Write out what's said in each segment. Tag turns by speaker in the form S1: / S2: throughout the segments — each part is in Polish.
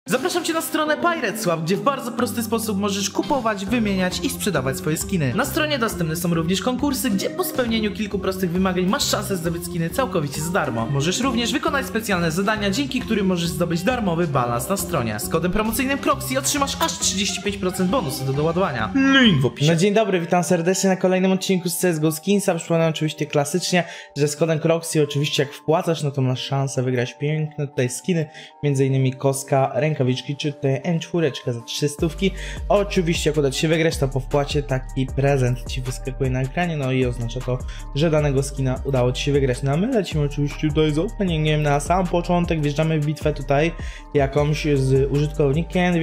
S1: Zapraszam Cię na stronę PiratesSwap, gdzie w bardzo prosty sposób możesz kupować, wymieniać i sprzedawać swoje skiny. Na stronie dostępne są również konkursy, gdzie po spełnieniu kilku prostych wymagań masz szansę zdobyć skiny całkowicie za darmo. Możesz również wykonać specjalne zadania, dzięki którym możesz zdobyć darmowy balans na stronie. Z kodem promocyjnym Croxy otrzymasz aż 35% bonusu do doładowania. Link w opisie.
S2: No dzień dobry, witam serdecznie na kolejnym odcinku z CSGO Skinsa. Przypominam oczywiście klasycznie, że z kodem Croxy oczywiście jak wpłacasz, no to masz szansę wygrać piękne tutaj skiny, m.in. koska, rękawiczki, czy tutaj M4 za 300. Oczywiście jak uda Ci się wygrać, to po wpłacie taki prezent Ci wyskakuje na ekranie, no i oznacza to, że danego skina udało Ci się wygrać. No a my lecimy oczywiście tutaj z openingiem na sam początek, wjeżdżamy w bitwę tutaj jakąś z użytkownikiem,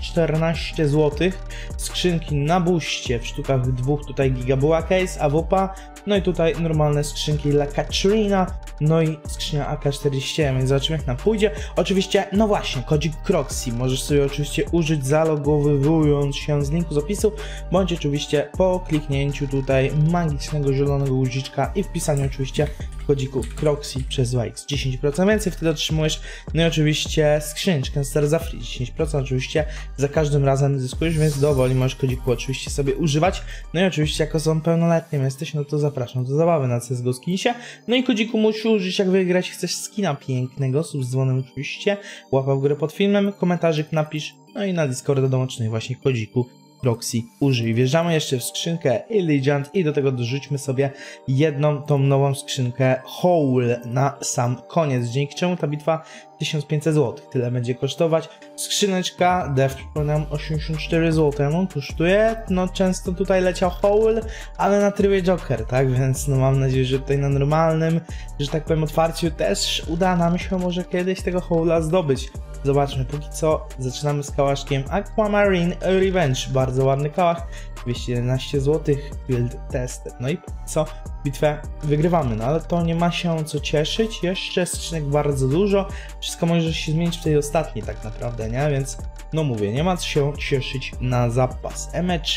S2: 214 zł, skrzynki na buście w sztukach dwóch tutaj gigabuła case, AWP, no i tutaj normalne skrzynki dla Katrina, no i skrzynia AK-47, więc zobaczymy jak nam pójdzie. Oczywiście, no właśnie, kodzik Croxy możesz sobie oczywiście użyć zalogowując się z linku z opisu, bądź oczywiście po kliknięciu tutaj magicznego zielonego guziczka i wpisaniu oczywiście kodziku Croxy przez Wax 10% więcej, wtedy otrzymujesz, no i oczywiście skrzyneczkę Star za free, 10% oczywiście za każdym razem zyskujesz, więc dowoli możesz kodziku oczywiście sobie używać, no i oczywiście jako są pełnoletnim jesteś, no to zapraszam do zabawy na CSGO Skinsie, no i kodziku musisz użyć jak wygrać chcesz skina pięknego, sub z dzwonem oczywiście, łapa w górę pod filmem, komentarzyk napisz, no i na Discorda dołączony właśnie kodziku Croxy użyj. Wjeżdżamy jeszcze w skrzynkę Illegant i do tego dorzućmy sobie jedną tą nową skrzynkę Hole na sam koniec, dzięki czemu ta bitwa 1500 zł, tyle będzie kosztować. Skrzyneczka Dev, przypominam, 84 zł, no kosztuje, no często tutaj leciał Hole, ale na trybie Joker, tak, więc no mam nadzieję, że tutaj na normalnym, że tak powiem, otwarciu też uda nam się może kiedyś tego Hole'a zdobyć. Zobaczmy, póki co zaczynamy z kałaszkiem Aquamarine Revenge, bardzo ładny kałach, 211 zł, build tested, no i póki co bitwę wygrywamy, no ale to nie ma się co cieszyć, jeszcze skrzynek bardzo dużo, wszystko może się zmienić w tej ostatniej tak naprawdę, nie, więc no mówię, nie ma co się cieszyć na zapas.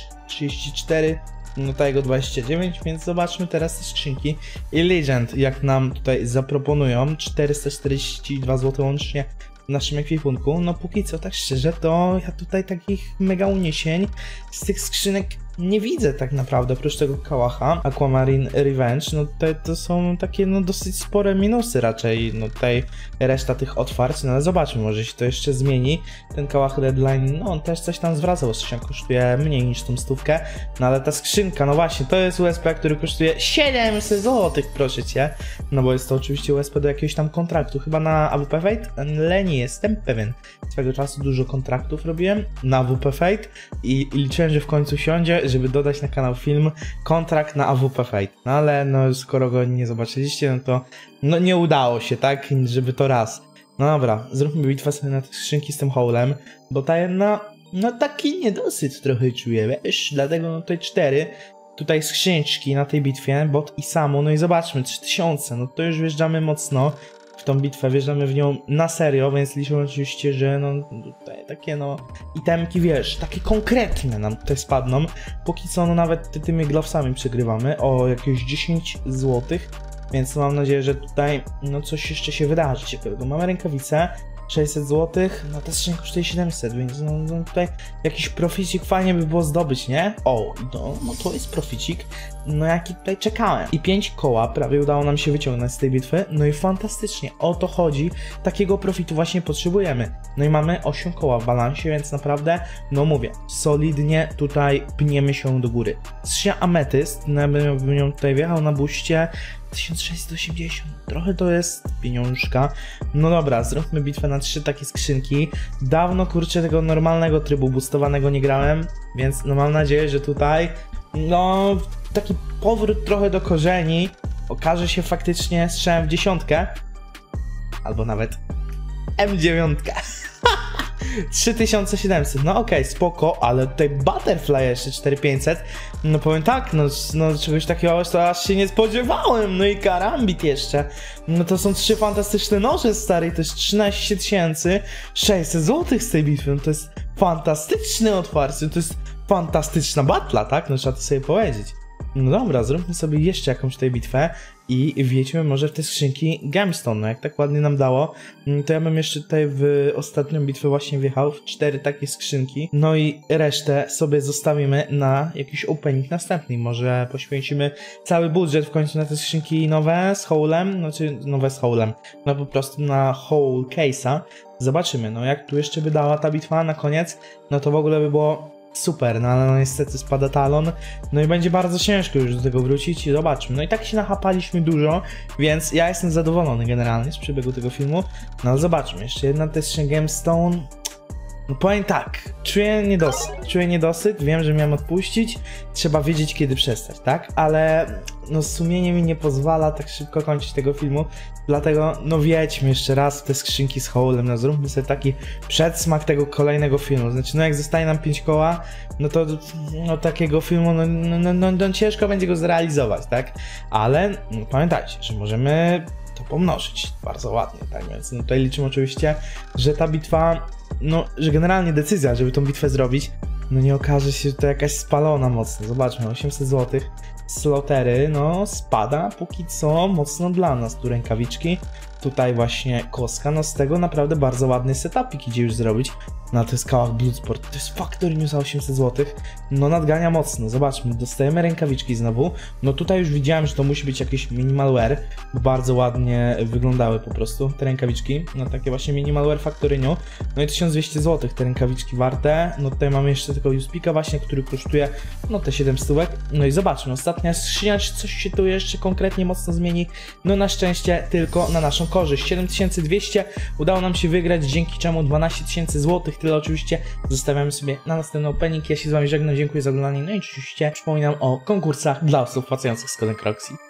S2: MH34, no ta jego 29, więc zobaczmy teraz te skrzynki i Legend, jak nam tutaj zaproponują, 442 zł łącznie w naszym ekwipunku, no póki co tak szczerze to ja tutaj takich mega uniesień z tych skrzynek nie widzę tak naprawdę, oprócz tego kałacha Aquamarine Revenge, no to są takie no dosyć spore minusy raczej, no tutaj reszta tych otwarć, no ale zobaczmy, może się to jeszcze zmieni, ten kałach Redline, no on też coś tam zwraca, bo skrzynka kosztuje mniej niż tą stówkę, no ale ta skrzynka, no właśnie, to jest USP, który kosztuje 700 zł, proszę Cię, no bo jest to oczywiście USP do jakiegoś tam kontraktu, chyba na AWP Fate, ale nie jestem pewien, swego czasu dużo kontraktów robiłem na AWP Fate i liczyłem, że w końcu siądzie, żeby dodać na kanał film kontrakt na AWP Fate, no ale no skoro go nie zobaczyliście, no to no nie udało się, tak, żeby to raz. No dobra, zróbmy bitwę sobie na te skrzynki z tym Hole'em, bo ta jedna, no taki niedosyt trochę czuję, wiesz, dlatego no tutaj 4, tutaj skrzyneczki na tej bitwie, bot i samo, no i zobaczmy, 3000, no to już wjeżdżamy mocno w tą bitwę, wjeżdżamy w nią na serio, więc liczę oczywiście, że no tutaj takie no itemki, wiesz, takie konkretne nam tutaj spadną. Póki co no nawet tymi glowsami przegrywamy o jakieś 10 zł, więc mam nadzieję, że tutaj no coś jeszcze się wydarzy ciekawego. Mamy rękawice 600 zł, no ta skrzynka kosztuje 700, więc no tutaj jakiś proficik fajnie by było zdobyć, nie? O, no to jest proficik, no jaki tutaj czekałem. I 5 koła prawie udało nam się wyciągnąć z tej bitwy, no i fantastycznie, o to chodzi, takiego profitu właśnie potrzebujemy. No i mamy 8 koła w balansie, więc naprawdę, no mówię, solidnie tutaj pniemy się do góry. Skrzynia Ametyst, no ja bym ją tutaj wjechał na buście, 1680, trochę to jest pieniążka. No dobra, zróbmy bitwę na 3 takie skrzynki. Dawno kurczę tego normalnego trybu boostowanego nie grałem, więc no mam nadzieję, że tutaj no taki powrót trochę do korzeni okaże się faktycznie strzałem w dziesiątkę, albo nawet M9. 3700, no okej, spoko, ale tutaj Butterfly jeszcze 4500, no powiem tak, no czegoś takiego to aż się nie spodziewałem, no i Karambit jeszcze, no to są 3 fantastyczne noże stary, to jest 13 600 zł z tej bitwy, no to jest fantastyczne otwarcie, to jest fantastyczna batla, tak, no trzeba to sobie powiedzieć. No dobra, zróbmy sobie jeszcze jakąś tutaj bitwę. i wjedźmy może w te skrzynki Gemstone. No jak tak ładnie nam dało, to ja bym jeszcze tutaj w ostatnią bitwę właśnie wjechał w 4 takie skrzynki. No i resztę sobie zostawimy na jakiś opening następny. Może poświęcimy cały budżet w końcu na te skrzynki nowe z Howlem, znaczy nowe z Howlem, no po prostu na Howl Case'a. Zobaczymy, no jak tu jeszcze wydała ta bitwa na koniec, no to w ogóle by było super, no ale no niestety spada talon, no i będzie bardzo ciężko już do tego wrócić i zobaczmy. No i tak się nachapaliśmy dużo, więc ja jestem zadowolony generalnie z przebiegu tego filmu, no ale zobaczmy, jeszcze jedna też Gemstone. No powiem tak, czuję niedosyt, wiem, że miałem odpuścić, trzeba wiedzieć kiedy przestać, tak? Ale no sumienie mi nie pozwala tak szybko kończyć tego filmu, dlatego no wjedźmy jeszcze raz w te skrzynki z Howlem, no zróbmy sobie taki przedsmak tego kolejnego filmu, znaczy no jak zostaje nam 5 koła, no to no takiego filmu no ciężko będzie go zrealizować, tak? Ale no, pamiętajcie, że możemy to pomnożyć bardzo ładnie, tak? Więc no, tutaj liczymy oczywiście, że ta bitwa, no, że generalnie decyzja, żeby tą bitwę zrobić, no nie okaże się, że to jakaś spalona mocno. Zobaczmy, 800 zł z lotery, no spada póki co mocno dla nas. Tu rękawiczki, tutaj właśnie koska, no z tego naprawdę bardzo ładny setupik idzie już zrobić. No to jest kawałek Bloodsport, to jest Factory News za 800 zł, no nadgania mocno. Zobaczmy, dostajemy rękawiczki znowu, no tutaj już widziałem, że to musi być jakieś minimal wear, bo bardzo ładnie wyglądały po prostu te rękawiczki, no takie właśnie minimal wear Factory New, no i 1200 zł te rękawiczki warte. No tutaj mamy jeszcze tylko Uspika właśnie, który kosztuje no te 7 stówek, no i zobaczmy, ostatnia skrzynia, czy coś się tu jeszcze konkretnie mocno zmieni, no na szczęście tylko na naszą korzyść. 7200 udało nam się wygrać, dzięki czemu 12 000 zł. Tyle oczywiście zostawiamy sobie na następny opening. Ja się z wami żegnam, dziękuję za oglądanie. No i oczywiście przypominam o konkursach dla osób płacących z kodem Croxy.